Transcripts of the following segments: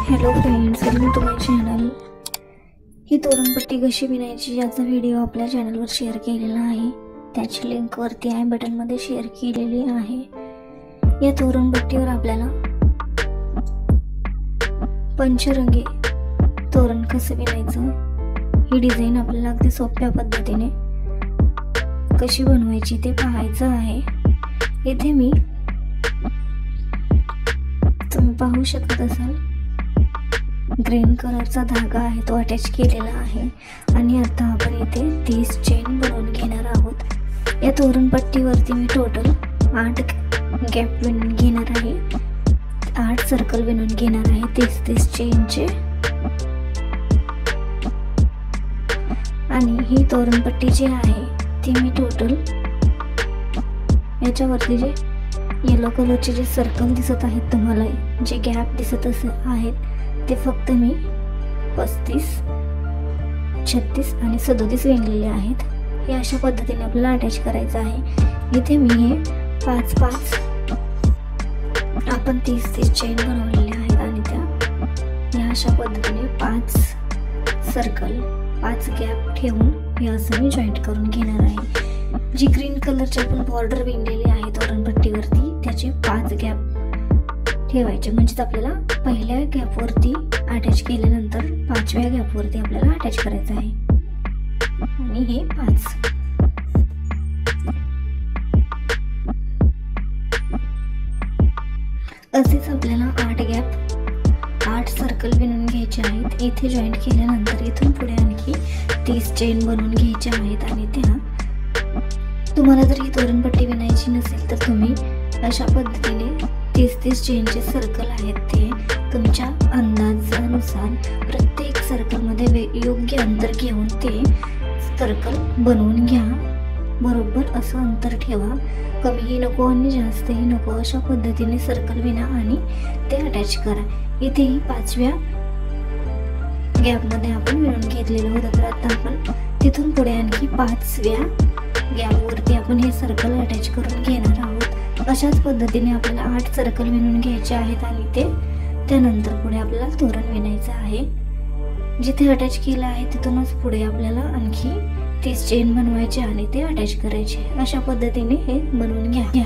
Hello friends, welcome to my channel. ही तोरणपट्टी कशी विणायची याचा व्हिडिओ आपल्या चॅनलवर शेअर केलेला आहे. त्याची लिंक वरती आय बटनमध्ये शेअर केलेली आहे. या तोरणपट्टीवर आपल्याला पंचरंगी तोरण कसं विणायचं ही डिझाईन आपल्याला अगदी सोप्या पद्धतीने कशी बनवायची ते पाहायचं आहे. इथे मी तुम्ही पाहू शकत असाल ग्रीन कलरचा धागा आहे, तो अटॅच केलेला आहे. आणि आता आपण इथे 30 चेन बनवून घेणार आहोत. या तोरणपट्टीवरती मी टोटल 8 गॅप विणून घेणार आहे, 8 सर्कल विणून घेणार आहे 30 चेनचे. आणि ही तोरणपट्टी जी आहे ती मी टोटल याच्यावरती जे येलो कलरचे जे सर्कल दिसत आहेत तुम्हाला, जे गॅप दिसत आहेत ते फक्त मी 35, 36 आणि 37 विणलेले आहेत. हे अशा पद्धतीने आपल्याला अटॅच करायचं आहे. इथे मी हे 5-5 आपण 30 चेन बनवलेले आहेत आणि त्या अशा पद्धतीने 5 सर्कल 5 गॅप ठेवून हे असं मी जॉईंट करून घेणार आहे. जी ग्रीन कलरची आपण बॉर्डर विणलेली आहे तोरणपट्टीवरती त्याचे 5 गॅप ठेवायचे, म्हणजे आपल्याला पहिल्या गॅपवरती अटॅच केल्यानंतर 5व्या गॅपवरती आपल्याला अटॅच करायचं आहे. आणि हे 5 असेच आपल्याला 8 गॅप 8 सर्कल विणून घ्यायचे आहेत. इथे जॉईंट केल्यानंतर इथून पुढे आणखी 30 चेन बनवून घ्यायच्या आहेत. आणि त्या तुम्हाला जर ही तोरणपट्टी विणायची नसेल तर तुम्ही अशा पद्धतीने 30 चेनचे सर्कल आहेत ते तुमच्या अंदाजानुसार प्रत्येक सर्कलमध्ये योग्य अंतर घेऊन ते सर्कल बनवून घ्या. बरोबर असं अंतर ठेवा, कमीही नको आणि जास्तही नको. अशा पद्धतीने सर्कल विणा आणि ते अटॅच करा. इथेही 5व्या गॅपमध्ये आपण विणून घेतलेलं होतं, तर आता आपण तिथून पुढे आणखी 5व्या गॅपवरती आपण हे सर्कल अटॅच करून घेणार आहोत. अशाच पद्धतीने आपल्याला 8 सर्कल विणून घ्यायचे आहेत आणि ते त्यानंतर पुढे आपल्याला तोरण विणायचं आहे. जिथे अटॅच केलं आहे तिथूनच पुढे आपल्याला आणखी 30 चेन बनवायचे आणि ते अटॅच करायचे. अशा पद्धतीने हे बनवून घ्या.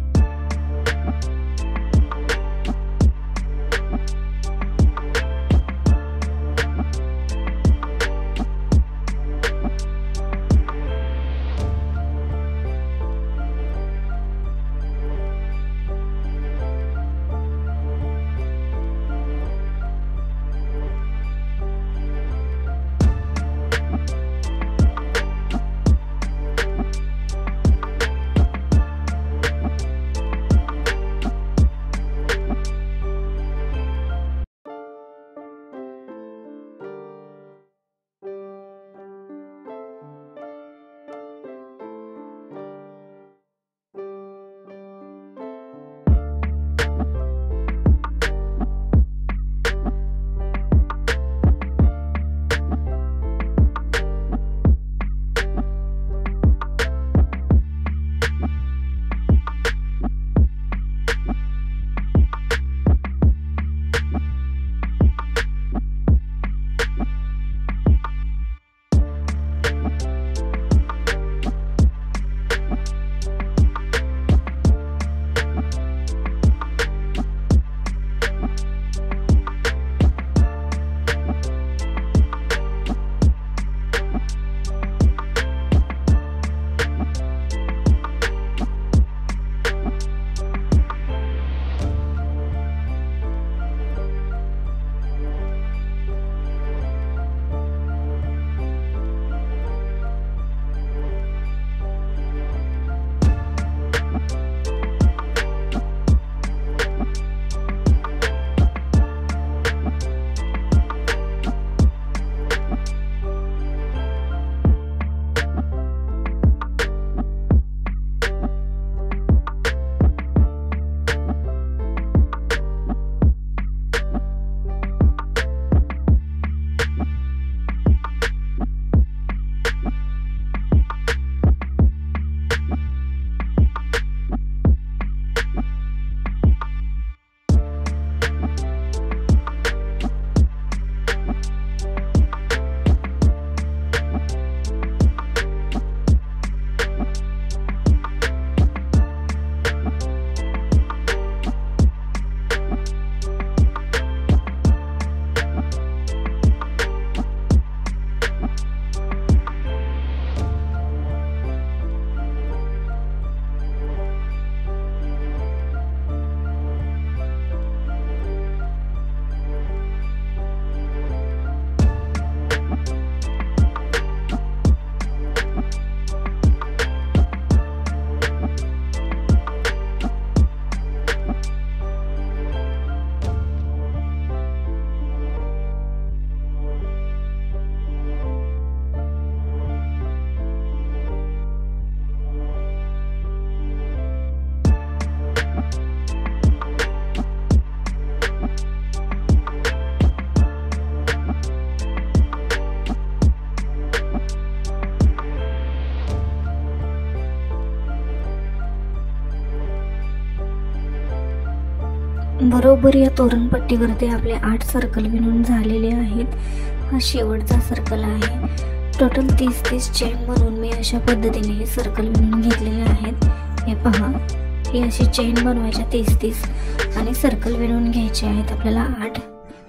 बरोबर या तोरणपट्टीवरती आपले 8 सर्कल विणून झालेले आहेत. हा शेवटचा सर्कल आहे. टोटल 30 चेन बनवून मी अशा पद्धतीने हे सर्कल विणून घेतलेले आहेत. हे पहा, ही अशी चेन बनवायच्या 30 आणि सर्कल विणून घ्यायचे आहेत आपल्याला 8.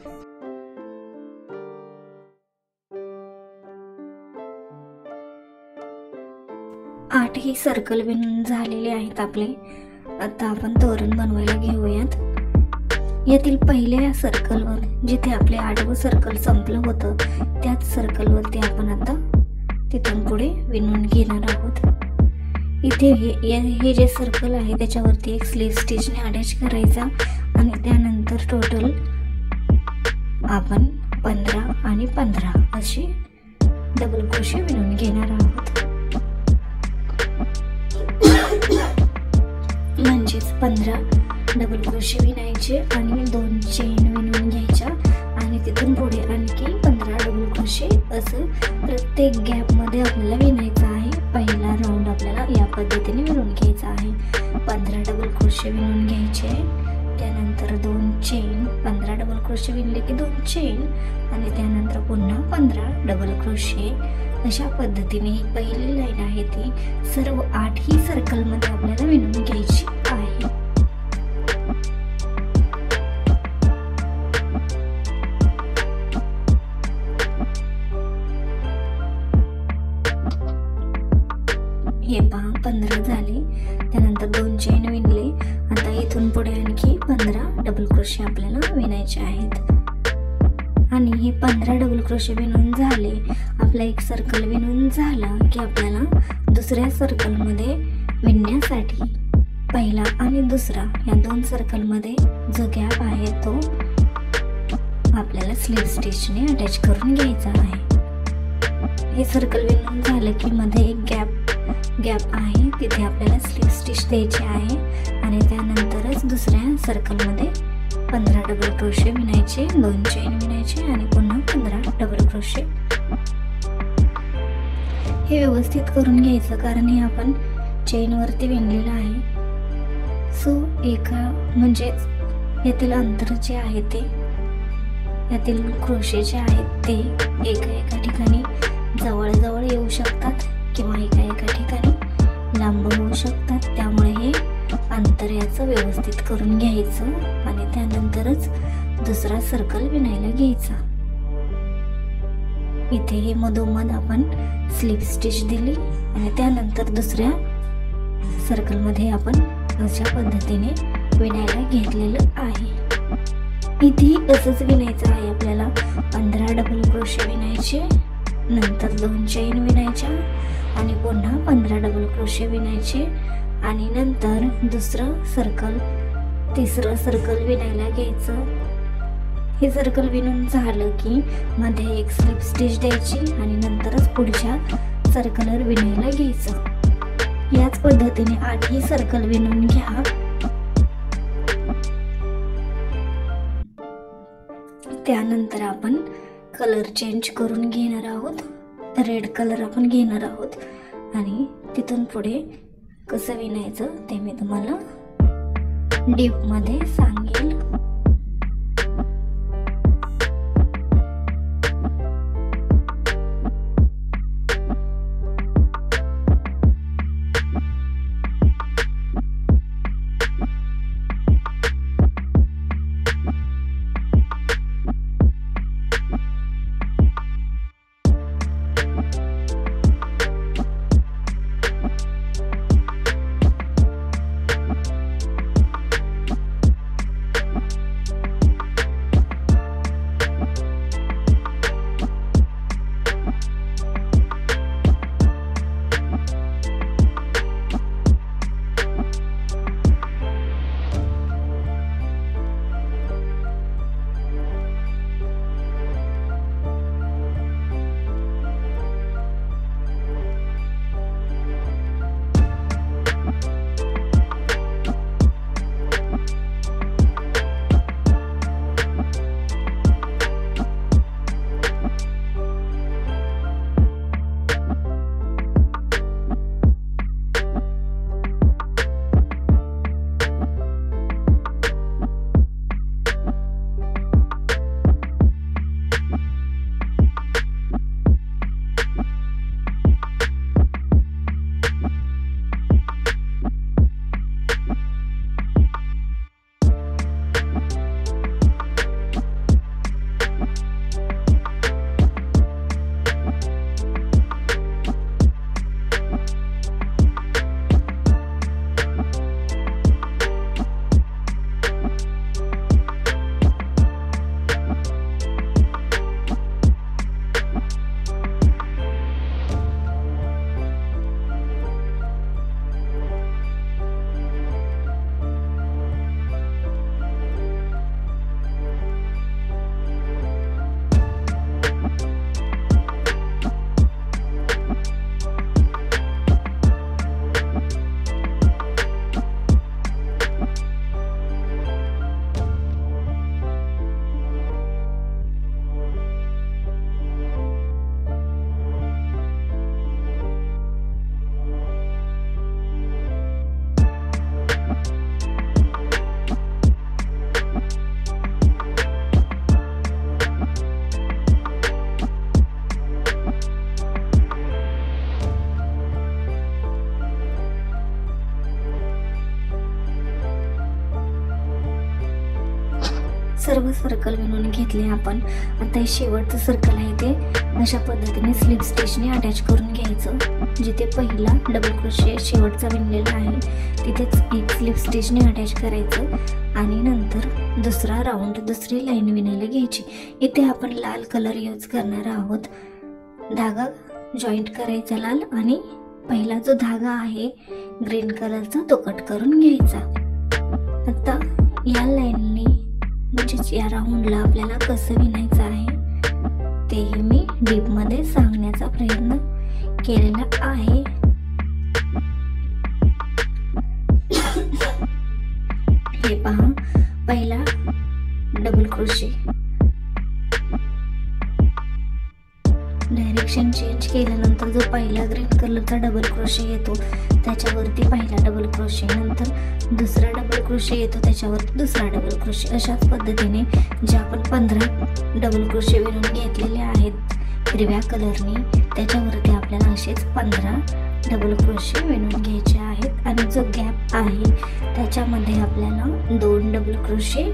ही सर्कल विणून झालेले आहेत आपले. आता आपण तोरण बनवायला घेऊयात. यातील पहिल्या सर्कलवर जिथे आपले 8वं सर्कल संपलं होतं त्याच सर्कलवरती आपण आता तिथून पुढे विणून घेणार आहोत. इथे हे जे सर्कल आहे त्याच्यावरती एक स्लीव स्टिचने अटॅच करायचा आणि त्यानंतर टोटल आपण 15 आणि 15 अशी डबल क्रोशे विणून घेणार आहोत. म्हणजेच 15 डबल क्रोशे विणायचे आणि 2 चेन विणून घ्यायच्या आणि तिथून पुढे आणखी 15 डबल क्रोशे असं प्रत्येक गॅप मध्ये आपल्याला विणायचं आहे. पहिला राऊंड आपल्याला या पद्धतीने विणून घ्यायचा आहे. 15 डबल क्रोशे विणून घ्यायचे, त्यानंतर 2 चेन, 15 डबल क्रोशे विणले की 2 चेन आणि त्यानंतर पुन्हा 15 डबल क्रोशे. अशा पद्धतीने ही पहिली लाईन आहे ती सर्व 8 सर्कल मध्ये आपल्याला विणून घ्यायची आहे. हे पहा 15 झाले, त्यानंतर 2 चेन विणले. आता इथून पुढे आणखी 15 डबल क्रोशे आपल्याला विणायचे आहेत. आणि हे 15 डबल क्रोशे विणून झाले, आपला एक सर्कल विणून झाला की आपल्याला दुसऱ्या सर्कल मध्ये विणण्यासाठी पहिला आणि दुसरा या 2 सर्कल मध्ये जो गॅप आहे तो आपल्याला स्लीव स्टिचने अटॅच करून घ्यायचा आहे. हे सर्कल विणून झालं की मध्ये एक गॅप आहे, तिथे आपल्याला स्लीव स्टिच द्यायची आहे आणि त्यानंतरच दुसऱ्या सर्कल मध्ये 15 डबल क्रोशे विणायचे, 2 चेन विणायचे आणि पुन्हा 15 डबल क्रोशे. हे व्यवस्थित करून घ्यायचं कारण हे आपण चेन वरती विणलेलं आहे. सो एका म्हणजे यातील अंतर जे आहे ते यातील क्रोशे जे आहेत ते एका ठिकाणी जवळ येऊ शकतात किंवा एका ठिकाणी लांब होऊ शकतात. त्यामुळे हे अंतर याचं व्यवस्थित करून घ्यायचं आणि त्यानंतरच दुसरा सर्कल विणायला घ्यायचा. इथे हे मधोमध आपण स्लीव स्टिच दिली आणि त्यानंतर दुसऱ्या सर्कल मध्ये आपण अशा पद्धतीने विणायला घेतलेलं आहे. इथे असंच विणायचं आहे आपल्याला. 15 डबल क्रोशे विणायचे, नंतर 2 चेन विणायच्या आणि पुन्हा 15 डबल क्रोशे विणायचे आणि नंतर दुसरं सर्कल, तिसरं सर्कल विणायला घ्यायचं. हे सर्कल विणून झालं की मध्ये एक स्लिप स्टिच द्यायची आणि नंतरच पुढच्या सर्कलवर विणायला घ्यायचं. याच पद्धतीने 8 सर्कल विणून घ्या. त्यानंतर आपण कलर चेंज करून घेणार आहोत. रेड कलर आपण घेणार आहोत आणि तिथून पुढे कसं विणायचं ते मी तुम्हाला डीप मध्ये सांगेल. सर्कल विणून घेतले आपण. आता हे शेवटचं सर्कल आहे ते अशा पद्धतीने स्लिप स्टिचने अटॅच करून घ्यायचं. जिथे पहिला डबल क्रोशे शेवटचा विणलेला आहे तिथेच एक स्लिप स्टिचने अटॅच करायचं आणि नंतर दुसरा राऊंड दुसरी लाईन विणायला घ्यायची. इथे आपण लाल कलर यूज करणार आहोत. धागा जॉईंट करायचा लाल आणि पहिला जो धागा आहे ग्रीन कलरचा तो कट करून घ्यायचा. आता या लाईननी म्हणजे या राऊंडला आपल्याला कसं विणायचं आहे ते मी डीपमध्ये सांगण्याचा प्रयत्न केलेला आहे. हे पहा, पहिला डबल क्रोशे, डायरेक्शन चेंज केल्यानंतर जो पहिला ग्रीन कलरचा डबल क्रोशे येतो त्याच्यावरती पहिला डबल क्रोशे, नंतर दुसरा डबल क्रोशे येतो त्याच्यावरती दुसरा डबल क्रोशे. अशाच पद्धतीने जे आपण 15 डबल क्रोशे विणून घेतलेले आहेत हिरव्या कलरनी त्याच्यावरती आपल्याला असेच 15 डबल क्रोशे विणून घ्यायचे आहेत. आणि जो गॅप आहे त्याच्यामध्ये आपल्याला 2 डबल क्रोशे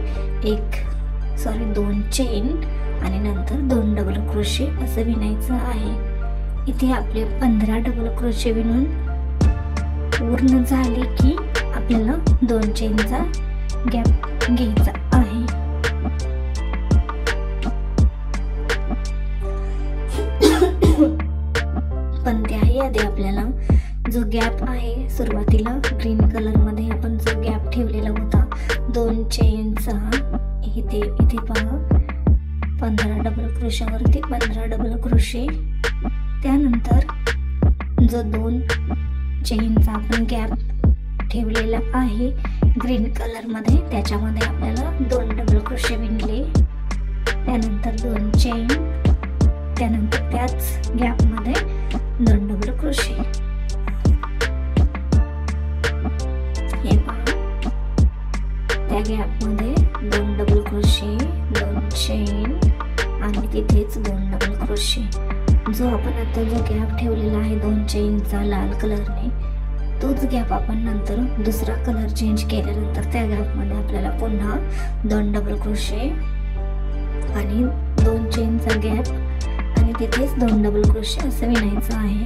2 चेन आणि नंतर 2 डबल क्रोशे असं विणायचं आहे. इथे आपले 15 डबल क्रोशे विणून पूर्ण झाले की आपल्याला 2 चेनचा गॅप घ्यायचा आहे. पण त्याही आधी आपल्याला जो गॅप आहे सुरुवातीला ग्रीन कलर मध्ये आपण जो गॅप ठेवलेला होता 2 चेनचा, इथे पहा 15 डबल क्रोशावरती 15 डबल क्रोशे, त्यानंतर जो 2 चेनचा आपण गॅप ठेवलेला आहे ग्रीन कलर मध्ये त्याच्यामध्ये आपल्याला 2 डबल क्रोशे विणले, त्यानंतर 2 चेन, त्यानंतर त्याच गॅप मध्ये 2 डबल क्रोशे. हे पहा, त्या गॅप मध्ये 2 डबल क्रोशे, 2 चेन आणि तिथेच 2 डबल क्रोशे. जो आपण आता जो गॅप ठेवलेला आहे 2 चेनचा लाल कलरने तोच गॅप आपण नंतर दुसरा कलर चेंज केल्यानंतर त्या गॅप मध्ये आपल्याला पुन्हा 2 डबल क्रोशे आणि 2 चेनचा गॅप आणि तिथेच 2 डबल क्रोशे असं विणायचं आहे.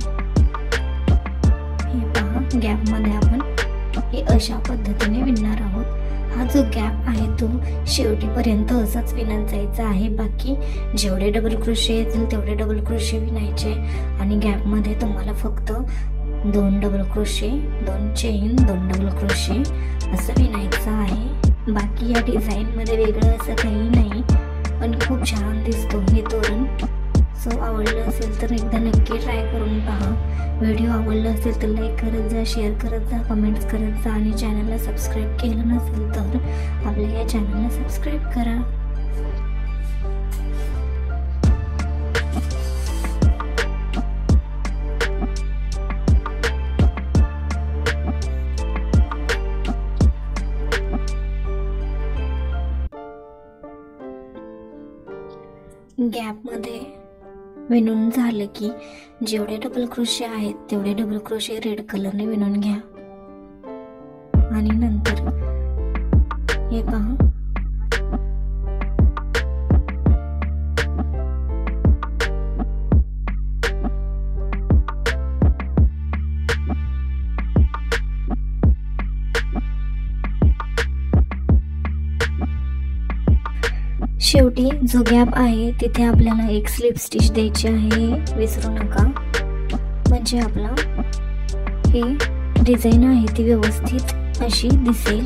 हे पहा, गॅप मध्ये आपण हे अशा पद्धतीने विणणार आहोत. हा जो गॅप आहे तो शेवटीपर्यंत असाच विणत जायचा आहे. बाकी जेवढे डबल क्रोशे येतील तेवढे डबल क्रोशे विणायचे आणि गॅप मध्ये तुम्हाला फक्त 2 double crochet, 2 chain, 2 double crochet असं विणायचं आहे. बाकी या डिझाईन मध्ये वेगळं असं काही नाही, पण खूप छान दिसतो हे तोरण. सो आवडलं असेल तर एकदा नक्की ट्राय करून पहा. व्हिडिओ आवडला असेल तर लाईक करत जा, शेअर करत जा, कमेंट्स करत जा आणि चॅनलला सबस्क्राईब केलं नसेल तर आपल्या या चॅनलला सबस्क्राईब करा. गॅप मध्ये विणून झालं की जेवढे डबल क्रोशे आहेत तेवढे डबल क्रोशे रेड कलरने विणून घ्या आणि नंतर हे पहा, शेवटी जो गॅप आहे तिथे आपल्याला एक स्लिप स्टिच द्यायची आहे, विसरू नका. म्हणजे आपला हे डिझाईन आहे ती व्यवस्थित अशी दिसेल.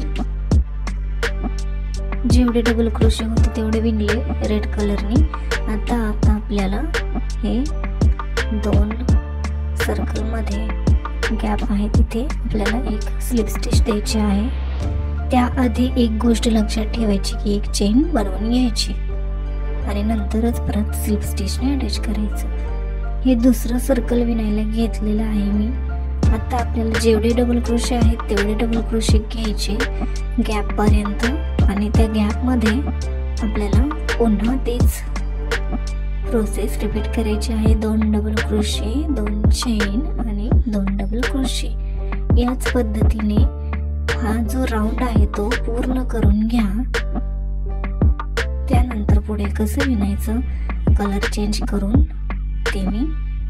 जेवढे डबल क्रोशे होते तेवढे विणले रेड कलरनी. आता आपल्याला हे 2 सर्कल मध्ये गॅप आहे तिथे आपल्याला एक स्लिप स्टिच द्यायची आहे. त्याआधी एक गोष्ट लक्षात ठेवायची की एक चेन बनवून घ्यायची आणि नंतरच परत स्लिप स्टिचने अटॅच करायचं. हे दुसरं सर्कल विणायला घेतलेलं आहे मी. आता आपल्याला जेवढे डबल क्रोशे आहेत तेवढे डबल क्रोशे घ्यायचे गॅप पर्यंत आणि त्या गॅप मध्ये आपल्याला पुन्हा तेच प्रोसेस रिपीट करायची आहे. 2 डबल क्रोशे, 2 चेन आणि 2 डबल क्रोशे. याच पद्धतीने हा जो राऊंड आहे तो पूर्ण करून घ्या. त्यानंतर पुढे कसं विणायचं कलर चेंज करून ते मी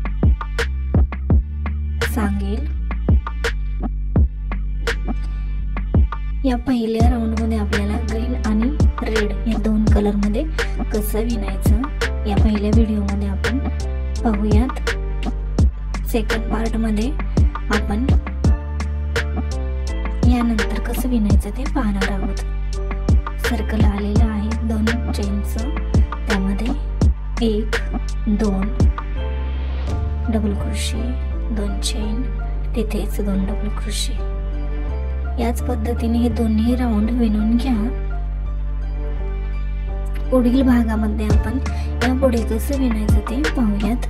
सांगेल। या पहिल्या राऊंड मध्ये आपल्याला ग्रीन आणि रेड या दोन कलर मध्ये कसं विणायचं या पहिल्या व्हिडिओ मध्ये आपण पाहूयात। सेकंड पार्ट मध्ये आपण यानंतर कसं विणायचं ते पाहणार आहोत। सर्कल आलेलं आहे 2 चेनचं, त्यामध्ये 1 2 डबल क्रोशे, 2 चेन, तिथेच 2 डबल क्रोशे। याच पद्धतीने हे दोन्ही राऊंड विणून घ्या। पुढील भागामध्ये आपण यापुढे कसं विणायचं ते पाहूयात।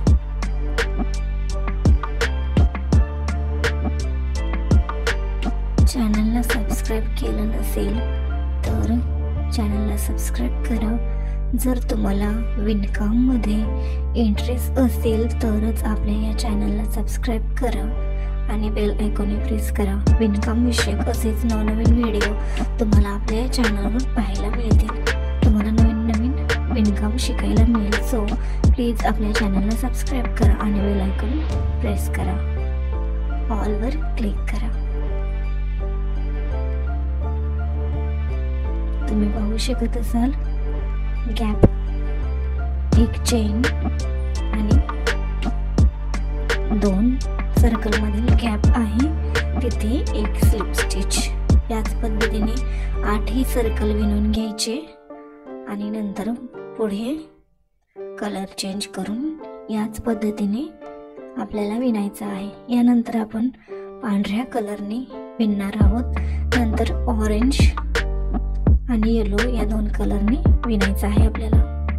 चॅनलला सबस्क्राईब केलं नसेल तर चॅनलला सबस्क्राईब करा। जर तुम्हाला विणकाममध्ये इंटरेस्ट असेल तरच आपल्या या चॅनलला सबस्क्राईब करा आणि बेल आयकॉन प्रेस करा। विणकाम विषयक असेच नवनवीन व्हिडिओ तुम्हाला आपल्या या चॅनलवर पाहायला मिळतील। तुम्हाला नवीन नवीन विणकाम शिकायला मिळेल। सो प्लीज आपल्या चॅनलला सबस्क्राईब करा आणि बेल आयकॉन प्रेस करा, ऑलवर क्लिक करा। तुम्ही पाहू शकत असाल गॅप, 1 चेन आणि 2 सर्कल मधील गॅप आहे, तिथे 1 स्लिप स्टिच। याच पद्धतीने 8ही सर्कल विणून घ्यायचे आणि नंतर पुढे कलर चेंज करून याच पद्धतीने आपल्याला विणायचं आहे। यानंतर आपण पांढऱ्या कलरने विणणार आहोत। नंतर ऑरेंज आणि येलो या 2 कलरने विणायचं आहे आपल्याला।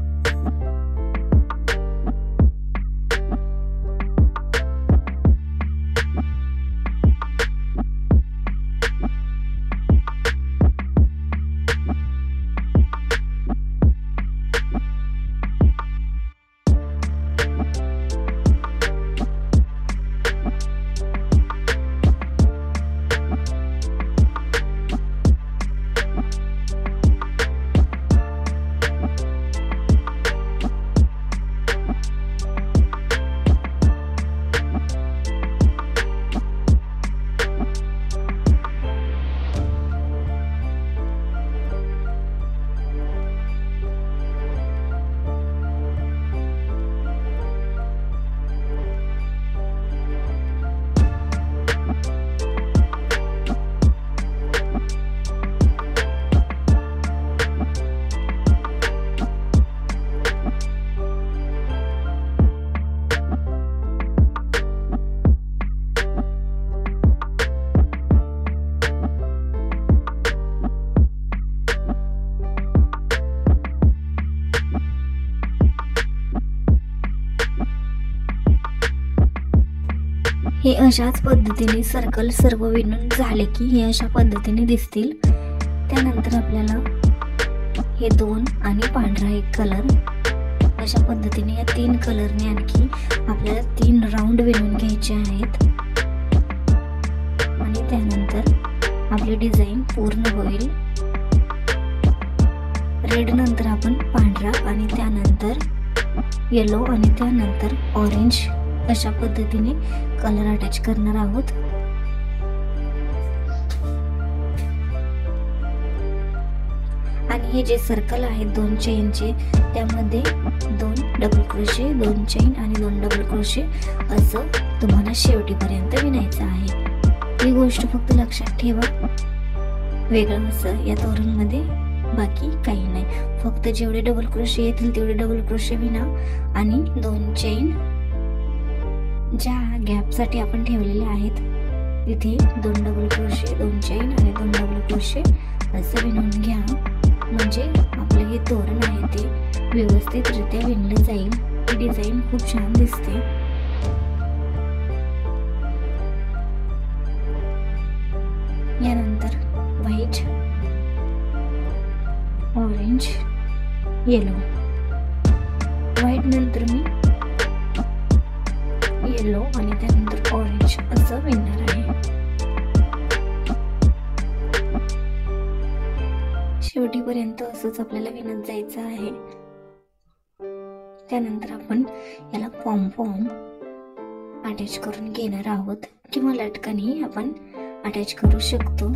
हे अशाच पद्धतीने सर्कल सर्व विणून झाले की हे अशा पद्धतीने दिसतील। त्यानंतर आपल्याला हे 2 आणि पांढरा 1 कलर अशा पद्धतीने या 3 कलरने आणखी आपल्याला 3 राऊंड विणून घ्यायचे आहेत आणि त्यानंतर आपली डिझाइन पूर्ण होईल। रेड नंतर आपण पांढरा आणि त्यानंतर येलो आणि त्यानंतर ऑरेंज अशा पद्धतीने कलर अटॅच करणार आहोत। आणि हे जे सर्कल आहेत 2 चेनचे, त्यामध्ये 2 डबल क्रोशे, 2 चेन आणि 2 डबल क्रोशे असं तुम्हाला शेवटीपर्यंत विणायचं आहे। ही गोष्ट फक्त लक्षात ठेवा, वेगळं असं या तोरणमध्ये बाकी काही नाही। फक्त जेवढे डबल क्रोशे येतील तेवढे डबल क्रोशे विणा आणि 2 चेन ज्या गॅप साठी आपण ठेवलेले आहेत तिथे 2 डबल क्रोशे, 2 चेन आणि 2 डबल क्रोशे असं विणून घ्या। म्हणजे आपलं हे तोरण आहे ते व्यवस्थितरित्या विणलं जाईल। ही डिझाइन खूप छान दिसते। यानंतर व्हाईट, ऑरेंज, येलो, व्हाईट नंतर मी येलो आणि त्यानंतर ऑरेंज असं विणणार आहे। शेवटीपर्यंत असंच आपल्याला विणत जायचं आहे. त्यानंतर आपण याला पॉम अटॅच करून घेणार आहोत किंवा लटकनही आपण अटॅच करू शकतो.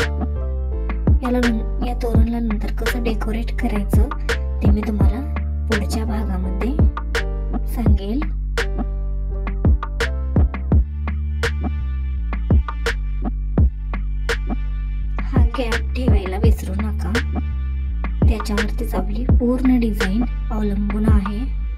या तोरणला नंतर कसं डेकोरेट करायचं ते मी तुम्हाला पुढच्या भागामध्ये सांगेल. हा गॅप ठेवायला विसरू नका, त्याच्यावरतीच आपली पूर्ण डिझाईन अवलंबून आहे.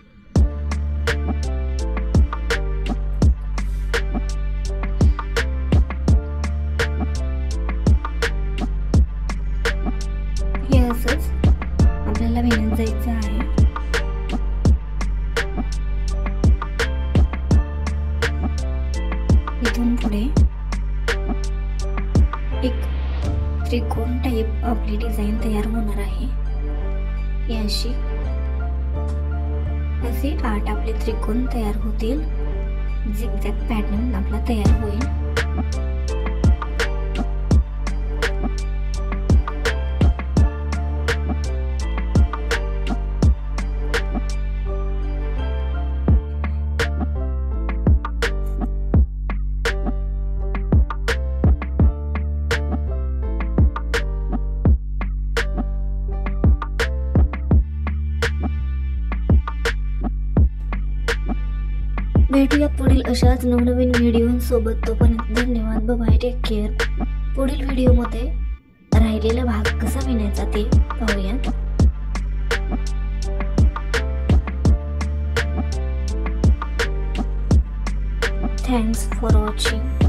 हे असंच आपल्याला विणत जायचं आहे. इथून पुढे एक त्रिकोण टाईप आपली डिझाईन तयार होणार आहे. असे 8 आपले त्रिकोण तयार होतील. झिगझॅग पॅटर्न आपला तयार होईल. भेटूया पुढील अशाच नवनवीन व्हिडिओसोबत. तोपर्यंत धन्यवाद. Bye, take care. पुढील व्हिडिओमध्ये राहिलेला भाग कसा विणायचा ते पाहूया. Thanks for watching.